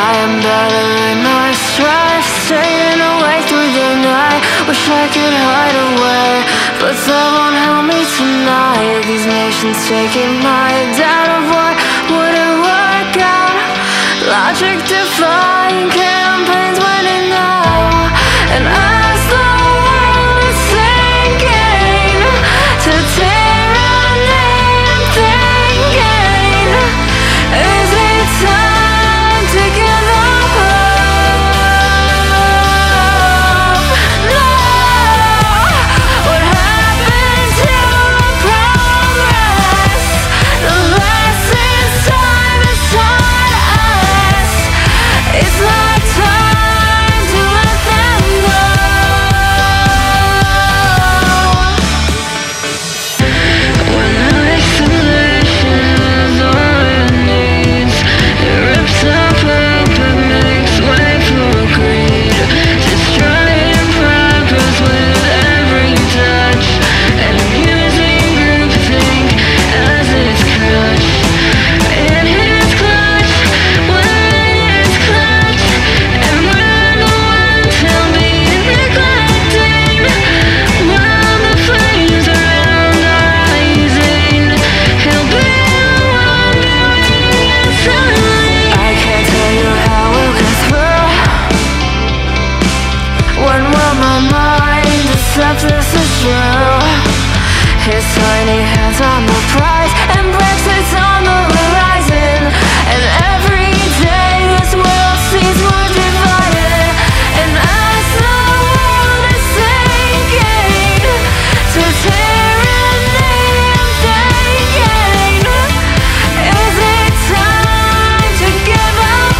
I am battling my strife, staying awake through the night. Wish I could hide away, but that won't help me tonight. These nations taking my doubt of what wouldn't work out. Logic defying campaigns winning now. And as the world is sinking to tyranny and thinking, is it time to give up hope? No! What happened to progress? The lessons time has taught us. It's not time to let them go. When isolation is all it needs, it rips up hope and makes way for greed. Destroying progress with every touch, and using groupthink as its crutch. In his clutch, when it's clutch, and we're the ones he'll be neglecting. While the flames around are rising, he'll be the one burning it silently. I can't tell you how we'll get through. When will my mind accept this is true? His tiny hands on the prize, and Brexit's on the horizon. And every day this world seems more divided. And as the world is sinking to tyranny and thinking, is it time to give up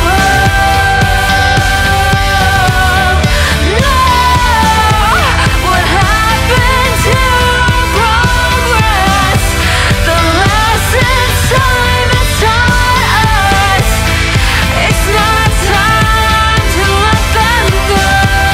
hope? No! What happened to progress? The lessons time has taught us. It's not time to let them go.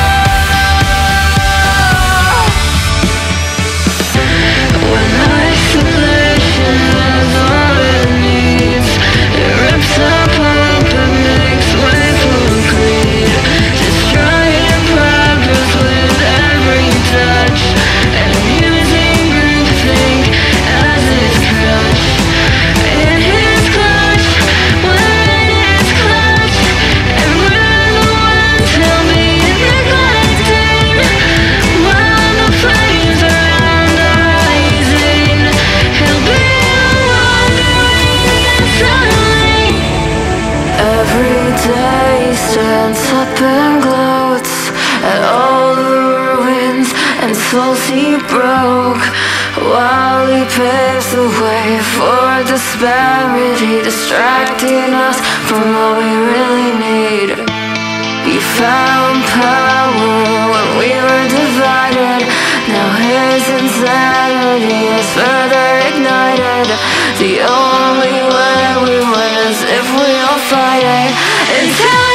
When isolation is all it needs, it rips up hope and makes way for greed. Destroying progress with every touch, and using groupthink as its crutch. In his clutch, when it's clutch, and we're the ones he'll be neglecting. While the flames around are rising, he'll be the one burning it silently. Every day stands up and gloats at all the ruins and souls he broke, while he paves the way for disparity, distracting us from what we really need. He found power when we were divided. Now his insanity is further ignited. The only way we win is if we all fight it until